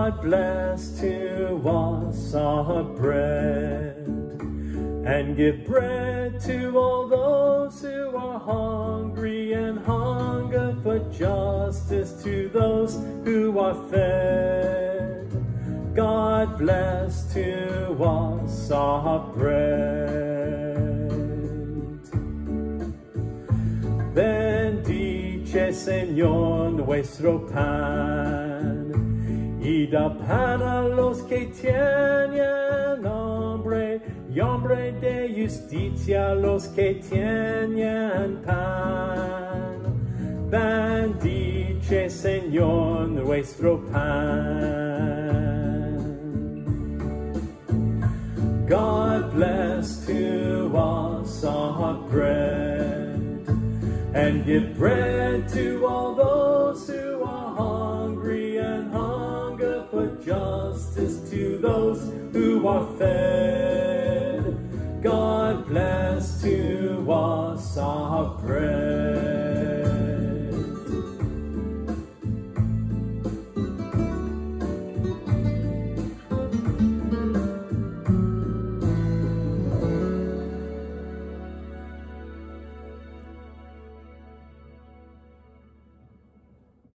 God bless to us our bread, and give bread to all those who are hungry, and hunger for justice to those who are fed. God bless to us our bread. Bendice, Señor, nuestro pan, y da pan a los que tienen hambre, y hambre de justicia a los que tienen pan. Bendice, Señor, nuestro pan. God bless to us our bread, and give bread to all those who are hungry, and hunger for justice to those who are fed.